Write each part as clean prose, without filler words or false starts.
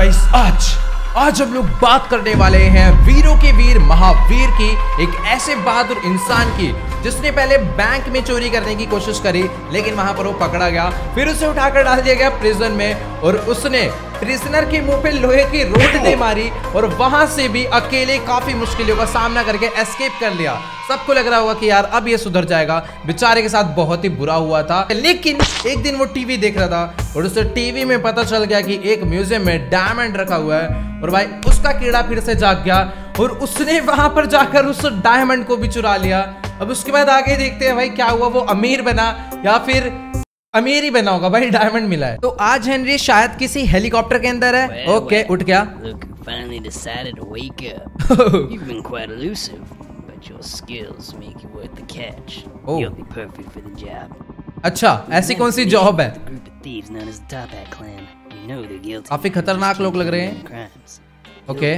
Guys आज हम लोग बात करने वाले हैं वीरों के वीर महावीर की, एक ऐसे बहादुर इंसान की जिसने पहले बैंक में चोरी करने की कोशिश करी, लेकिन वहां पर वो पकड़ा गया, फिर उसे उठाकर डाल दिया गया प्रिजन में और उसने प्रिजनर के मुंह पे लोहे की रोड दे मारी और वहां से भी अकेले काफी मुश्किलों का सामना करके एस्केप कर लिया। सबको लग रहा होगा कि यार अब ये सुधर जाएगा, बेचारे के साथ बहुत ही बुरा हुआ था। लेकिन एक दिन वो टीवी देख रहा था और उसे टीवी में पता चल गया कि एक म्यूजियम में डायमंड रखा हुआ है और भाई उसका कीड़ा फिर से जाग गया और उसने वहां पर जाकर उस डायमंड को भी चुरा लिया। अब उसके बाद आगे देखते हैं भाई क्या हुआ, वो अमीर बना या फिर अमीर ही बना होगा, भाई डायमंड मिला है। तो आज हेनरी शायद किसी हेलीकॉप्टर के अंदर है। ओके उठ गया। अच्छा ऐसी कौन सी जॉब है? काफी खतरनाक लोग लग रहे हैं। Okay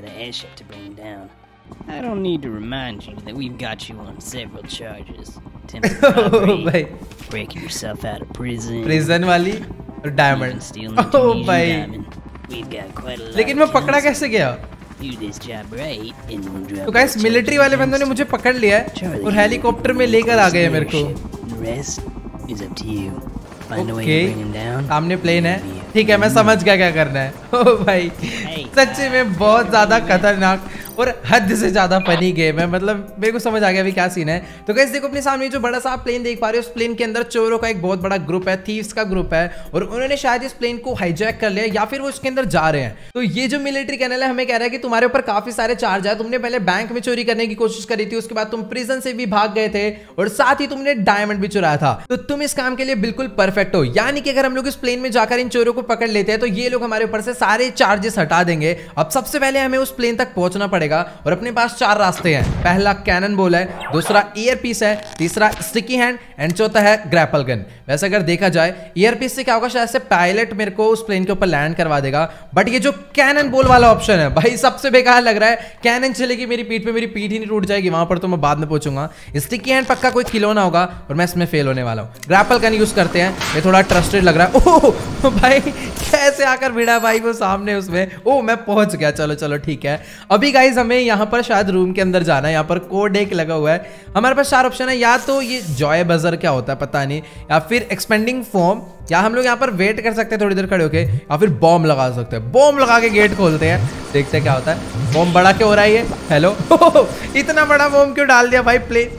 I don't need to remind you that we've got you on several charges. Attempted robbery, breaking yourself out of prison. Prison वाली और डायमंड। ओह भाई। We've got quite a lot. लेकिन मैं पकड़ा कैसे गया? Do this job right and we'll drop. तो guys military वाले बंदों ने मुझे पकड़ लिया है और हेलीकॉप्टर में लेकर आ गए मेरे को। The rest is up to you. Okay सामने प्लेन है, ठीक है मैं समझ गया क्या करना है। ओ भाई सच्ची में बहुत ज्यादा खतरनाक और हद से ज्यादा फनी गेम है, मतलब मेरे को समझ आ गया अभी क्या सीन है। तो गाइस देखो अपने सामने जो बड़ा सा आप प्लेन देख पा रहे हो, उस प्लेन के अंदर चोरों का एक बहुत बड़ा ग्रुप है, थीव्स का ग्रुप है और उन्होंने शायद इस प्लेन को हाईजैक कर लिया या फिर वो इसके अंदर जा रहे हैं। तो ये जो मिलिट्री कैनल है हमें कह रहा है कि तुम्हारे ऊपर काफी सारे चार्ज है, तुमने पहले बैंक में चोरी करने की कोशिश करी थी, उसके बाद तुम प्रिजन से भी भाग गए थे और साथ ही तुमने डायमंड भी चुराया था, तो तुम इस काम के लिए बिल्कुल परफेक्ट हो। यानी कि अगर हम लोग इस प्लेन में जाकर इन चोरों को पकड़ लेते हैं तो ये लोग हमारे ऊपर से सारे चार्जेस हटा देंगे। अब सबसे पहले हमें उस प्लेन तक पहुंचना पड़ेगा और अपने पास चार रास्ते हैं। पहला कैनन बॉल है, दूसरा ईयर पीस है, तीसरा स्टिकी हैंड एंड चौथा है ग्रैपल गन। वैसे अगर देखा जाए ईयर पीस से क्या होगा, शायद से पायलट मेरे को उस प्लेन के ऊपर लैंड करवा देगा, बट ये जो कैनन बॉल वाला ऑप्शन है भाई सबसे बेकार लग रहा है। कैनन चलेगी मेरी पीठ पे, मेरी पीठ ही नहीं टूट जाएगी, वहां पर तो मैं बाद में पहुंचूंगा। स्टिकी हैंड पक्का कोई खिलौना होगा और मैं इसमें फेल होने वाला हूँ। ग्रैपल गन यूज करते हैं, ये थोड़ा ट्रस्टेड लग रहा है। ओह भाई कैसे आकर भिड़ा भाई वो सामने उसमें। ओह मैं पहुंच गया, चलो चलो ठीक है। अभी गाइज हमें यहाँ पर शायद रूम के अंदर जाना है, यहाँ पर कोड एक लगा हुआ है। हमारे पास चार ऑप्शन है, या तो ये जॉय बजर क्या होता है पता नहीं, या फिर एक्सपेंडिंग फॉर्म, या हम लोग यहाँ पर वेट कर सकते हैं थोड़ी देर खड़े होके, या फिर बॉम्ब लगा सकते हैं। बॉम्ब लगा के गेट खोलते हैं, देखते हैं क्या होता है। बॉम्ब बड़ा क्यों हो रहा है ये? हेलो इतना बड़ा बॉम्ब क्यों डाल दिया भाई? प्लेन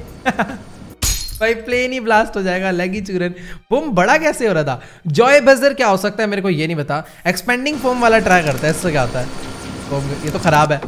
भाई प्लेन ही ब्लास्ट हो जाएगा, लगी चूरन। बम बड़ा कैसे हो रहा था? जॉय बजर क्या हो सकता है मेरे को ये नहीं पता। एक्सपेंडिंग फॉर्म वाला ट्राई करता है, इससे क्या होता है? ये तो खराब है।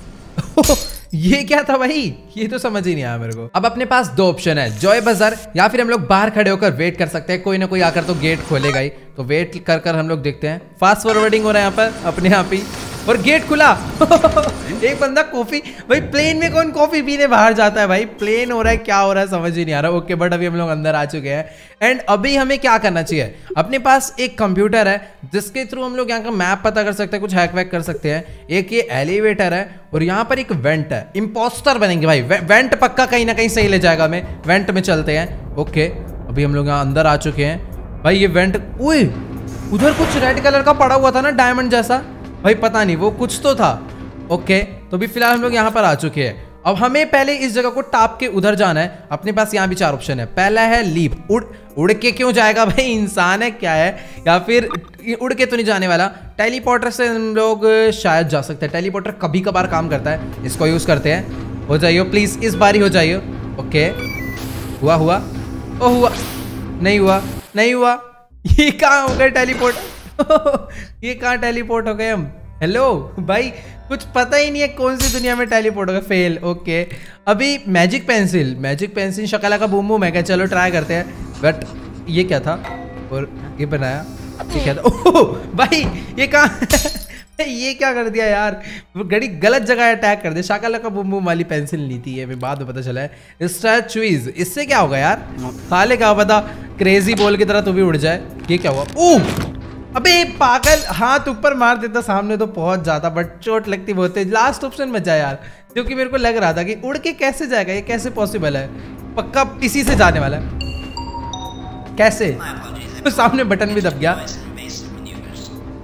ये क्या था भाई? ये तो समझ ही नहीं आया मेरे को। अब अपने पास दो ऑप्शन है, जॉय बजर या फिर हम लोग बाहर खड़े होकर वेट कर सकते हैं, कोई ना कोई आकर तो गेट खोलेगा ही। तो वेट कर कर हम लोग देखते हैं। फास्ट फॉरवर्डिंग हो रहा है यहाँ पर अपने आप ही और गेट खुला। एक बंदा कॉफी, भाई प्लेन में कौन कॉफी पीने बाहर जाता है भाई? प्लेन हो रहा है, क्या हो रहा है समझ ही नहीं आ रहा। ओके बट अभी हम लोग अंदर आ चुके हैं एंड अभी हमें क्या करना चाहिए? अपने पास एक कंप्यूटर है जिसके थ्रू हम लोग यहाँ का मैप पता कर सकते हैं, कुछ हैक वैक कर सकते हैं। एक ये एलिवेटर है और यहाँ पर एक वेंट है। इंपोस्टर बनेंगे भाई, वेंट पक्का कहीं ना कहीं सही ले जाएगा हमें। वेंट में चलते हैं। ओके अभी हम लोग यहाँ अंदर आ चुके हैं भाई। ये वेंट, उधर कुछ रेड कलर का पड़ा हुआ था ना डायमंड जैसा, भाई पता नहीं वो कुछ तो था। ओके तो अभी फिलहाल हम लोग यहाँ पर आ चुके हैं। अब हमें पहले इस जगह को टाप के उधर जाना है। अपने पास यहाँ भी चार ऑप्शन है। पहला है लीप, उड़ के क्यों जाएगा भाई? इंसान है क्या है? या फिर उड़ के तो नहीं जाने वाला। टेलीपोर्टर से हम लोग शायद जा सकते हैं, टेलीपोर्टर कभी कभार काम करता है, इसको यूज करते हैं। हो जाइए प्लीज, इस बार ही हो जाइए। ओके हुआ हुआ, ओ हुआ, नहीं हुआ नहीं हुआ। ये कहाँ हो गए टेलीपोर्ट? ये कहाँ टेलीपोर्ट हो गए हम? हेलो भाई कुछ पता ही नहीं है कौन सी दुनिया में टेलीपोर्ट हो गया। फेल। ओके अभी मैजिक पेंसिल शक्ला का बूम बूम है क्या? चलो ट्राई करते हैं। बट ये क्या था और ये बनाया ये क्या था? ओह भाई ये कहाँ ये क्या कर दिया यार? गड़ी गलत जगह अटैक कर दिया। शाकाला का बूम बूम वाली पेंसिल नहीं थी ये, मैं बाद में पता चला है। स्टैचुइज, इससे क्या होगा यार? साले क्या पता क्रेजी बॉल की तरह तू भी उड़ जाए। ये क्या हुआ? ओह अबे पागल, हाथ ऊपर मार देता सामने तो पहुंच जाता, बट चोट लगती बहुत है। लास्ट ऑप्शन बचा यार, क्योंकि मेरे को लग रहा था कि उड़ के कैसे जाएगा, ये कैसे पॉसिबल है? पक्का इसी से जाने वाला है। कैसे? तो सामने बटन भी दब गया।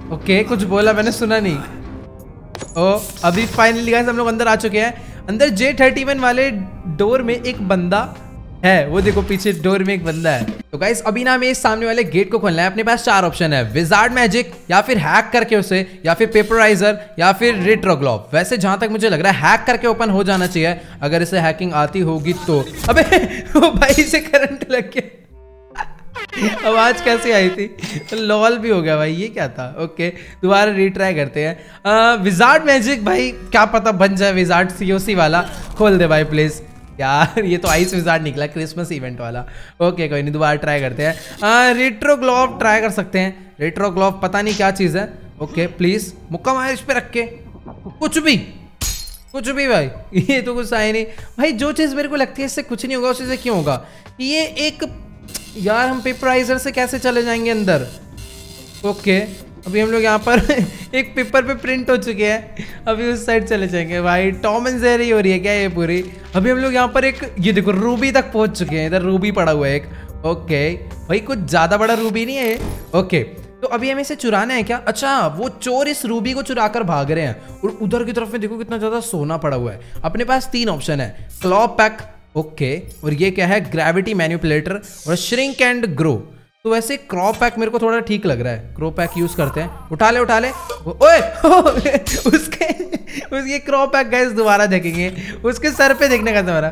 ओके कुछ बोला मैंने सुना नहीं। ओ अभी फाइनली गाइस हम लोग अंदर आ चुके हैं। अंदर J31 वाले डोर में एक बंदा है, वो देखो पीछे डोर में एक बंदा है। तो गाइस अभी ना हमें इस सामने वाले गेट को खोलना है। अपने पास 4 ऑप्शन है, विजार्ड मैजिक या फिर हैक करके उसे, या फिर पेपराइजर या फिर रेट्रोग्लॉव। वैसे जहां तक मुझे लग रहा है हैक करके ओपन हो जाना चाहिए, अगर इसे हैकिंग आती होगी तो। अबे वो भाई से करंट लग गया। आवाज कैसी आई थी? लॉल भी हो गया भाई, ये क्या था? ओके दोबारा रीट्राई करते हैं। विजार्ड मैजिक भाई क्या पता बन जाए विजार्ड COC वाला। खोल दे भाई प्लीज। यार ये तो आइस विजार्ड निकला, क्रिसमस इवेंट वाला। ओके कोई नहीं, दोबारा ट्राई करते हैं। रेट्रोग्लॉव ट्राई कर सकते हैं। रेट्रोग्लॉव पता नहीं क्या चीज़ है। ओके प्लीज मुक्का मार इस पे रख के। कुछ भी भाई, ये तो कुछ आया नहीं भाई। जो चीज़ मेरे को लगती है इससे कुछ नहीं होगा, उससे क्यों होगा? ये एक यार हम पेपराइजर से कैसे चले जाएंगे अंदर? ओके अभी हम लोग यहाँ पर एक पेपर पे प्रिंट हो चुके हैं, अभी उस साइड चले जाएंगे भाई। टॉम एंड जेरी हो रही है क्या ये पूरी? अभी हम लोग यहाँ पर एक ये देखो रूबी तक पहुंच चुके हैं। इधर रूबी पड़ा हुआ है एक। ओके भाई कुछ ज्यादा बड़ा रूबी नहीं है। ओके तो अभी हमें इसे चुराना है क्या? अच्छा वो चोर इस रूबी को चुरा कर भाग रहे हैं और उधर की तरफ में देखो कितना ज्यादा सोना पड़ा हुआ है। अपने पास 3 ऑप्शन है, क्लॉ पैक, ओके और ये क्या है, ग्रेविटी मैनिपुलेटर और श्रिंक एंड ग्रो। तो वैसे क्रॉप पैक मेरे को थोड़ा ठीक लग रहा है, क्रॉप पैक यूज करते हैं। उठा ले ओए उसके क्रॉप पैक गाइस दोबारा देखेंगे, उसके सर पे देखने का तुम्हारा।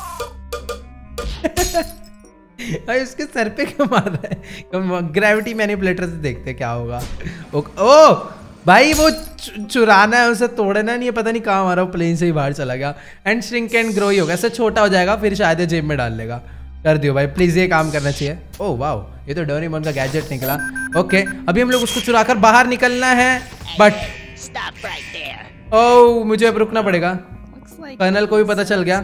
भाई उसके सर पे क्यों मार रहा है? ग्रेविटी मैनिपुलेटर से देखते हैं क्या होगा। ओ भाई वो चुराना है, उसे तोड़ना नहीं है, पता नहीं कहाँ हमारा प्लेन से ही बाहर चला गया। एंड श्रिंक एंड ग्रो ही होगा, ऐसे छोटा हो जाएगा फिर शायद जेब में डाल लेगा। कर दियो भाई प्लीज, ये काम करना चाहिए। ओह वाओ ये तो डोरेमोन का गैजेट निकला। ओके अभी हम लोग उसको चुराकर बाहर निकलना है, बट ओह मुझे अब रुकना पड़ेगा। कर्नल को भी पता चल गया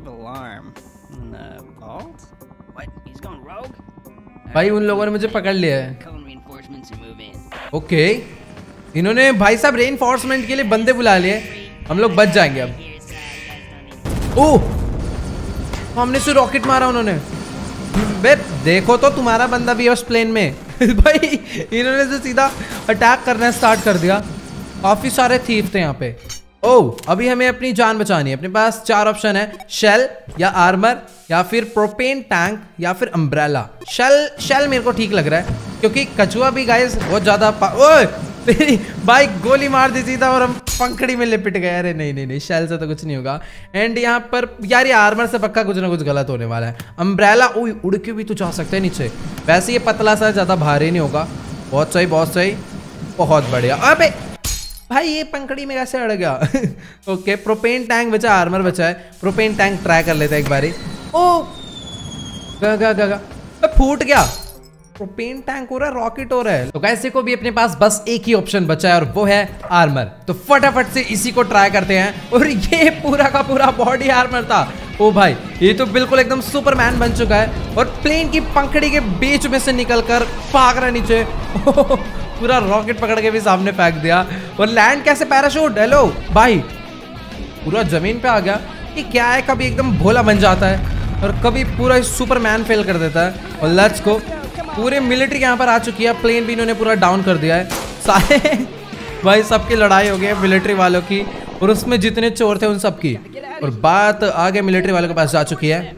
भाई, उन लोगों ने मुझे पकड़ लिया है। ओके इन्होंने भाई साहब रेनफोर्समेंट के लिए बंदे बुला लिए, हम लोग बच जाएंगे अब। ओह हमने से रॉकेट मारा उन्होंने। बे देखो तो तुम्हारा बंदा भी है उस प्लेन में। भाई इन्होंने से सीधा अटैक करना स्टार्ट कर दिया। काफी सारे थीफ थे यहाँ पे। ओह अभी हमें अपनी जान बचानी है। अपने पास 4 ऑप्शन है, शेल या आर्मर या फिर प्रोपेन टैंक या फिर अम्ब्रेला। शेल मेरे को ठीक लग रहा है क्योंकि कछुआ भी गाइस बहुत ज्यादा ओए भाई गोली मार दी सीधा और हम पंखड़ी में लिपट गए। अरे नहीं शेल से तो कुछ नहीं होगा। एंड यहाँ पर यार ये आर्मर से पक्का कुछ ना कुछ गलत होने वाला है। अम्ब्रेला उड़ के भी तो जा सकते हैं नीचे। वैसे ये पतला सा ज्यादा भारी नहीं होगा। बहुत सही बहुत बढ़िया। अबे भाई ये पंखड़ी में कैसे अड़ गया? ओके प्रोपेन टैंक बचा, आर्मर बचा है। प्रोपेन टैंक ट्राई कर लेते हैं एक बारी। ओ गा फूट गया। प्रोपेन टैंक हो रहा है, रॉकेट हो रहा है। तो कैसे को भी अपने पास बस एक ही ऑप्शन बचा है और वो है आर्मर। तो फटाफट से इसी को ट्राई करते हैं। और ये पूरा का पूरा बॉडी आर्मर था। ओ भाई ये तो बिल्कुल एकदम सुपरमैन बन चुका है और प्लेन की पंखड़ी के बीच में से निकलकर भाग रहा नीचे। पूरा रॉकेट पकड़ के भी सामने फेंक दिया। और लैंड कैसे? पैराशूट। हेलो भाई पूरा जमीन पे आ गया। ये क्या है, कभी एकदम भोला बन जाता है और कभी पूरा सुपरमैन फेल कर देता है। और लेट्स गो, पूरे मिलिट्री यहाँ पर आ चुकी है। प्लेन भी इन्होंने पूरा डाउन कर दिया है। सारे भाई सबकी लड़ाई हो गई है मिलिट्री वालों की और उसमें जितने चोर थे उन सब की। और बात आगे मिलिट्री वालों के पास जा चुकी है।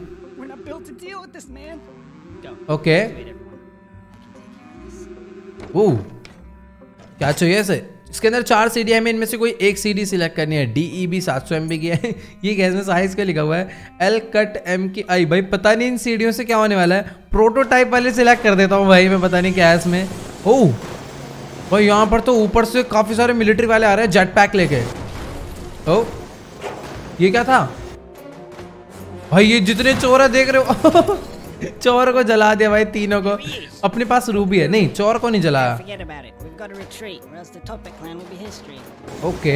ओके क्या चाहिए इसे? इसके अंदर 4 सीडी है, हमें इनमें से कोई एक सीडी सिलेक्ट करनी है। DEB 700 MB की है। ये गैस में साइज का लिखा हुआ है L कट M की आई। भाई पता नहीं इन सीडियों से क्या होने वाला है। प्रोटोटाइप वाले सिलेक्ट कर देता हूँ भाई मैं, पता नहीं क्या है इसमें। ओह भाई यहाँ पर तो ऊपर से काफी सारे मिलिट्री वाले आ रहे हैं जेट पैक लेके। ओ ये क्या था भाई? ये जितने चोर है देख रहे हो। चोर को जला दिया भाई तीनों को। अपने पास रूबी है, नहीं चोर को नहीं जलाया। ओके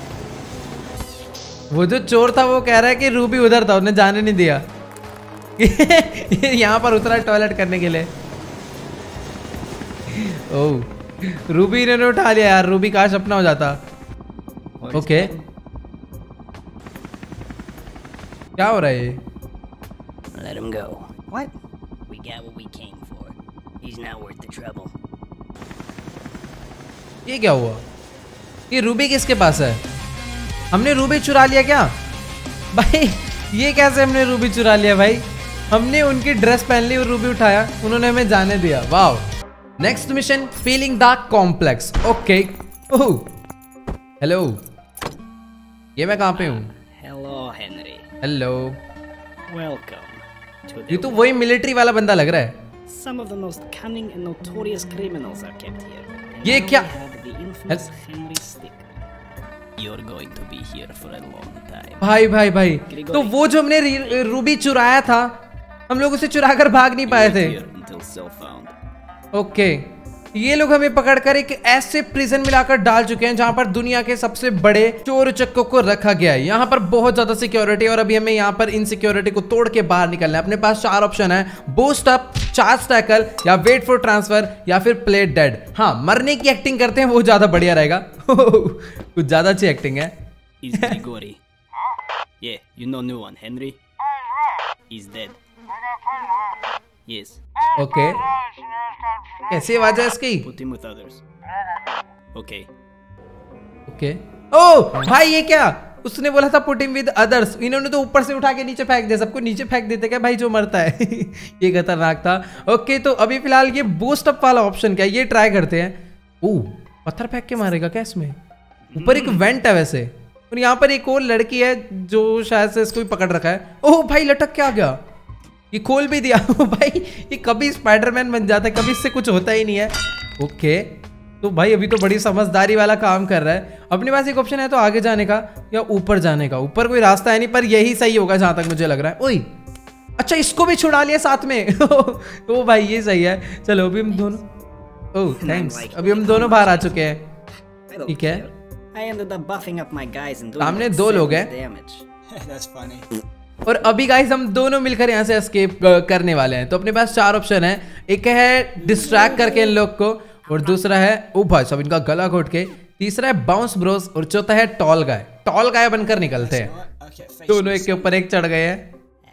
वो जो चोर था वो कह रहा है कि रूबी उधर था, उन्हें जाने नहीं दिया। यहाँ पर उतरा टॉयलेट करने के लिए। ओह रूबी इन्होंने उठा लिया यार। रूबी काश अपना हो जाता। ओके क्या हो रहा है ये? Let him go. What? We got what we came for. He's not worth the trouble. ये क्या हुआ? ये रूबी किसके पास है? हमने रूबी चुरा लिया क्या भाई? ये कैसे हमने रूबी चुरा लिया भाई? हमने उनकी ड्रेस पहन ली और रूबी उठाया, उन्होंने हमें जाने दिया। Wow. Next mission, feeling the complex. Okay. Hello, ये मैं कहाँ पे हूँ? Hello Henry. हेलो। वेलकम। ये तो वही मिलिट्री वाला बंदा लग रहा है। Some of the most cunning and notorious criminals are kept here. ये क्या? The infamous Henry Stick. You're going to be here for a long time. भाई भाई भाई, तो वो जो हमने रूबी चुराया था, हम लोग उसे चुरा कर भाग नहीं पाए थे। ओके, ये लोग हमें पकड़कर एक ऐसे प्रिजन में लाकर डाल चुके हैं जहां पर दुनिया के सबसे बड़े चोर चक्कों को रखा गया है। यहाँ पर बहुत ज्यादा सिक्योरिटी और अभी हमें यहाँ पर इनसिक्योरिटी को तोड़ के बाहर निकलना है। अपने पास 4 ऑप्शन है, बूस्ट अप, चार्ज टैकल, या वेट फॉर ट्रांसफर, या फिर प्ले डेड। हाँ, मरने की एक्टिंग करते हैं वो ज्यादा बढ़िया रहेगा। कुछ ज्यादा अच्छी एक्टिंग है। Yeah, you know new one, Henry. He's dead. Yes. Okay. कैसी आवाज है इसकी? Put him with others. Okay. Okay. ओह भाई, ये क्या? उसने बोला था पुट हिम विद अदर्स, इन्होंने तो ऊपर से उठा के नीचे फेंक दिया। सबको नीचे फेंक देते क्या भाई जो मरता है? ये खतरनाक था। ओके, तो अभी फिलहाल ये बूस्ट अप वाला ऑप्शन क्या है, ये ट्राई करते हैं। ओह, पत्थर फेंक के मारेगा क्या इसमें? ऊपर एक वेंट है वैसे, और यहाँ पर एक और लड़की है जो शायद से इसको भी पकड़ रखा है। ओह भाई, लटक के आ गया, ये खोल भी दिया। भाई ये कभी स्पाइडरमैन बन जाता है, कभी इससे कुछ होता ही नहीं है। ओके, तो भाई अभी तो बड़ी समझदारी वाला काम कर रहा है। अपने पास एक ऑप्शन है तो आगे जाने का या ऊपर जाने का। ऊपर कोई रास्ता है नहीं, पर यही सही होगा जहां तक मुझे लग रहा है। ओए, अच्छा इसको भी छुड़ा लिया साथ में। ओ भाई ये सही है। चलो अभी हम दोनों, ओह थैंक्स, अभी हम दोनों बाहर आ चुके हैं। ठीक है, सामने 2 लोग हैं। और अभी गाइस हम दोनों मिलकर यहाँ से एस्केप करने वाले हैं। तो अपने पास 4 ऑप्शन है, एक है डिस्ट्रैक्ट करके इन लोग को, और दूसरा है ओ भाई सब इनका गला घोट के, तीसरा है बाउंस ब्रोस, और चौथा है टॉल गाय। टॉल गाय बनकर निकलते हैं। दोनों एक के ऊपर एक चढ़ गए हैं।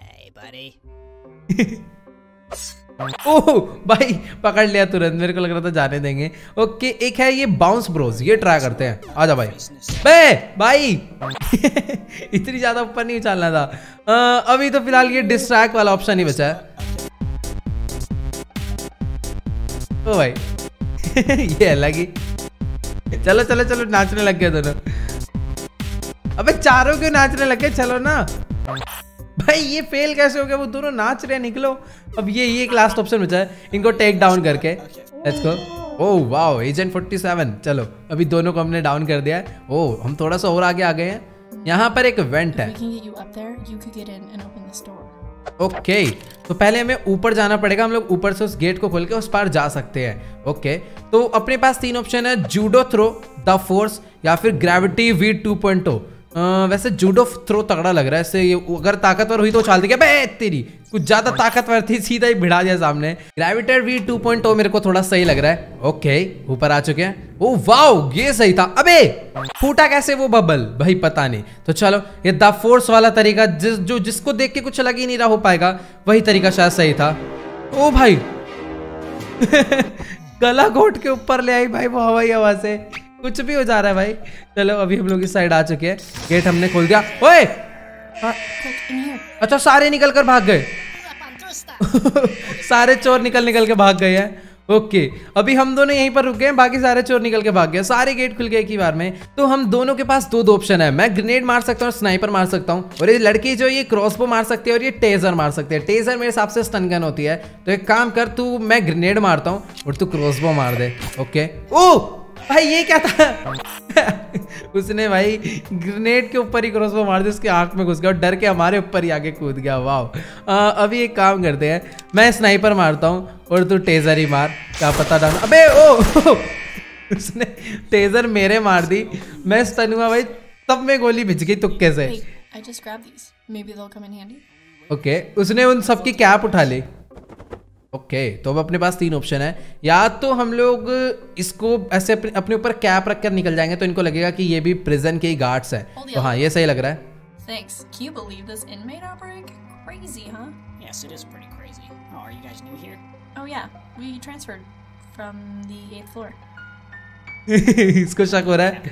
ओह भाई पकड़ लिया तुरंत, मेरे को लग रहा था जाने देंगे। ओके, एक है ये बाउंस ब्रोस, ये ट्राई करते हैं। आजा भाई। बे भाई इतनी ज्यादा ऊपर नहीं उछालना था। अभी तो फिलहाल ये डिस्ट्रैक्ट वाला ऑप्शन ही बचा है। ओ भाई ये अलग ही। चलो चलो चलो, नाचने लग गए दोनों। अबे चारों क्यों नाचने लग गए? चलो ना भाई, ये फेल कैसे हो गया? वो दोनों नाच रहे हैं, निकलो। अब ये एक लास्ट ऑप्शन बचा है, इनको टेक डाउन करके। Let's go. Oh wow, agent 47। चलो अभी दोनों को हमने डाउन कर दिया है। ओह, हम थोड़ा सा और आगे आ गए हैं। यहाँ पर एक वेंट है। ओके, तो पहले हमें ऊपर जाना पड़ेगा। हम लोग ऊपर से उस गेट को खोल के उस पार जा सकते हैं। ओके, तो अपने पास 3 ऑप्शन है, जूडो थ्रो, द फोर्स, या फिर ग्रेविटी वी 2.0। वैसे जूडो थ्रो तगड़ा लग रहा है इससे। ये अगर ताकतवर हुई तो उछाल दी क्या? बे तेरी, कुछ ज्यादा ताकतवर थी, सीधा ही भिड़ा दिया सामने। ग्रेविटी वी 2.0 मेरे को थोड़ा सही लग रहा है। ओके, ऊपर आ चुके हैं। ओह वाओ, ये सही था। अबे फूटा कैसे वो बबल? भाई पता नहीं। तो चलो, ये द फोर्स वाला तरीका, जिसको देख के कुछ लग ही नहीं रहा हो पाएगा, वही तरीका शायद सही था। ओ भाई गला घोट के ऊपर ले आई भाई वो हवाई हवा से। कुछ भी हो जा रहा है भाई। चलो अभी हम लोग इस साइड आ चुके हैं, गेट हमने खोल दिया। ओए अच्छा, सारे निकल कर भाग गए। सारे चोर निकल के भाग गए हैं। ओके, अभी हम दोनों यहीं पर रुक गए हैं, बाकी सारे चोर निकल के भाग गए। सारे गेट खुल गए एक ही बार में। तो हम दोनों के पास 2 ऑप्शन है, मैं ग्रेनेड मार सकता हूँ और स्नाइपर मार सकता हूँ, और ये लड़की जो ये क्रॉसबो मार सकती है और ये टेजर मार सकते हैं। टेजर मेरे हिसाब से स्टन गन होती है। तो एक काम कर, तू, मैं ग्रेनेड मारता हूँ और तू क्रॉसबो मार दे। ओके। ओह भाई ये क्या था? उसने भाई ग्रेनेड के ऊपर ही क्रॉसबो मार दी, उसके आंख में घुस गया और डर के हमारे ऊपर ही आगे कूद गया। वाह। अभी एक काम करते हैं, मैं स्नाइपर मारता हूँ और तू टेजर ही मार, क्या पता डाल। अबे ओ उसने टेजर मेरे मार दी, मैं स्टन हुआ भाई, तब में गोली भिज गई तुक्के से। ओके, उसने उन सबकी कैप उठा ली। ओके, तो अब अपने पास 3 ऑप्शन है, या तो हम लोग इसको ऐसे अपने ऊपर कैप रखकर निकल जाएंगे तो इनको लगेगा कि ये भी प्रिजन के ही गार्ड्स हैं। तो हाँ, ये सही लग रहा है। Thanks. Can you believe this inmate outbreak? Crazy, huh? Yes, it is pretty crazy. Oh, are you guys new here? Oh yeah, we transferred from the 8th floor. इसको शक हो रहा है।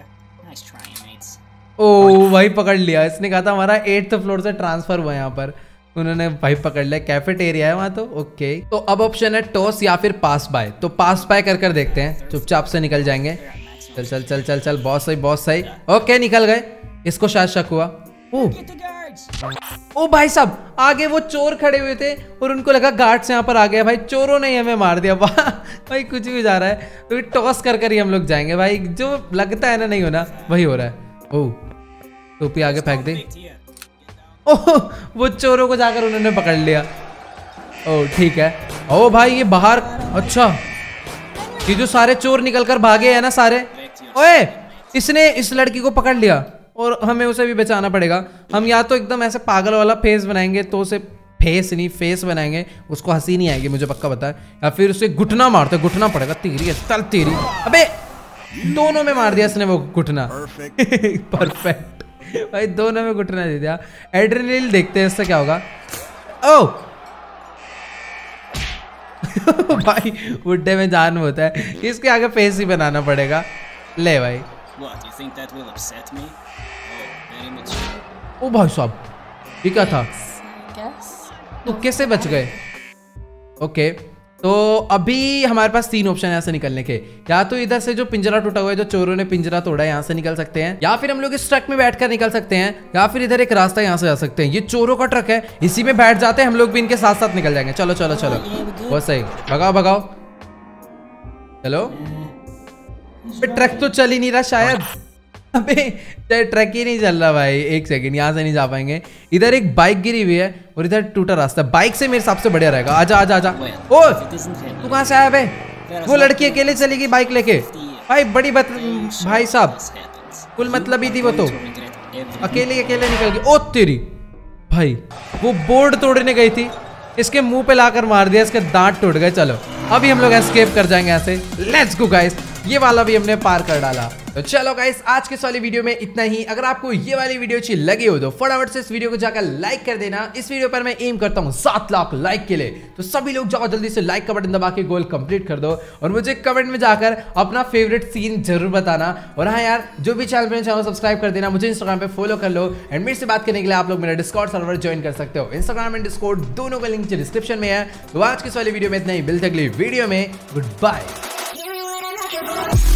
ओ भाई पकड़ लिया, इसने कहा था हमारा 8th फ्लोर से ट्रांसफर हुआ यहाँ पर, उन्होंने भाई पकड़ लिया। कैफेटेरिया है वहाँ तो ओके। तो अब ऑप्शन है टॉस या फिर पास बाय, तो पास बाय कर देखते हैं, चुपचाप से निकल जाएंगे। चल चल चल चल चल, बहुत सही बहुत सही, ओके निकल गए। इसको शायद शक हुआ। ओ भाई साहब आगे वो चोर खड़े हुए थे और उनको लगा गार्ड्स यहाँ पर आ गया, भाई चोरों ने हमें मार दिया। वाह भाई कुछ भी जा रहा है, तो टॉस कर ही हम लोग जाएंगे भाई, जो लगता है ना नहीं होना वही हो रहा है। ओह टोपी आगे फेंक दे। ओह वो चोरों को जाकर उन्होंने पकड़ लिया। ओह ठीक है। ओ भाई ये बाहर, अच्छा ये जो सारे चोर निकलकर भागे हैं ना सारे, ओए इसने इस लड़की को पकड़ लिया और हमें उसे भी बचाना पड़ेगा। हम या तो एकदम ऐसे पागल वाला फेस बनाएंगे, तो उसे फेस बनाएंगे, उसको हंसी नहीं आएगी मुझे पक्का पता है, या फिर उसे घुटना मारते, घुटना पड़ेगा। तेरी चल तेरी, अबे दोनों में मार दिया इसने वो घुटना। परफेक्ट भाई, दोनों में घुटना दे दिया। एड्रेनलिन देखते हैं इससे क्या होगा। ओ भाई बुड्ढे में जान होता है, इसके आगे फेस ही बनाना पड़ेगा। ले भाई। ओ भाई साहब ये क्या था, तो कैसे बच गए? ओके तो अभी हमारे पास 3 ऑप्शन है यहाँ से निकलने के। या तो इधर से जो पिंजरा टूटा हुआ है, जो चोरों ने पिंजरा तोड़ा है, यहाँ से निकल सकते हैं, या फिर हम लोग इस ट्रक में बैठकर निकल सकते हैं, या फिर इधर एक रास्ता यहाँ से जा सकते हैं। ये चोरों का ट्रक है, इसी में बैठ जाते हैं, हम लोग भी इनके साथ साथ निकल जाएंगे। चलो चलो चलो बहुत सही, भगाओ भगाओ चलो। ट्रक तो चल ही नहीं रहा शायद, अबे ट्रक ही नहीं चल रहा भाई। एक सेकंड, यहाँ से नहीं जा पाएंगे। इधर एक बाइक गिरी हुई है और इधर टूटा रास्ता। बाइक से मेरे हिसाब से बढ़िया रहेगा। आजा आजा आजा। ओ तू कहाँ से आया बे? वो लड़की अकेले चली गई बाइक लेके भाई, बड़ी बात भाई साहब, कुल मतलब ही थी वो, तो अकेले अकेले निकल गई। ओ तेरी भाई, वो बोर्ड तोड़ने गई थी, इसके मुंह पे लाकर मार दिया, इसके दांत टूट गए। चलो अभी हम लोग एस्केप कर जाएंगे यहाँ से। लेट्स गो गाइस, ये वाला भी हमने पार कर डाला। तो चलो गाइस आज के इस वाली वीडियो में इतना ही। अगर आपको ये वाली वीडियो अच्छी लगी हो तो फटाफट से इस वीडियो को जाकर लाइक कर देना। इस वीडियो पर मैं एम करता हूँ 7 लाख लाइक के लिए, तो सभी लोग जाओ जल्दी से लाइक का बटन दबा के गोल कंप्लीट कर दो और मुझे कमेंट में जाकर अपना फेवरेट सीन जरूर बताना। और हाँ यार, जो भी चैनल पर सब्सक्राइब कर देना, मुझे इंस्टाग्राम पे फॉलो कर लो एंड मेरे से बात करने के लिए आप लोग मेरा डिस्कॉर्ड सर्वर ज्वाइन कर सकते हो। इंस्टाग्राम एंड डिस्कॉर्ड दोनों का लिंक डिस्क्रिप्शन में है। तो आज की इस वाली वीडियो में इतना ही, मिलते अगली वीडियो में, गुड बाय।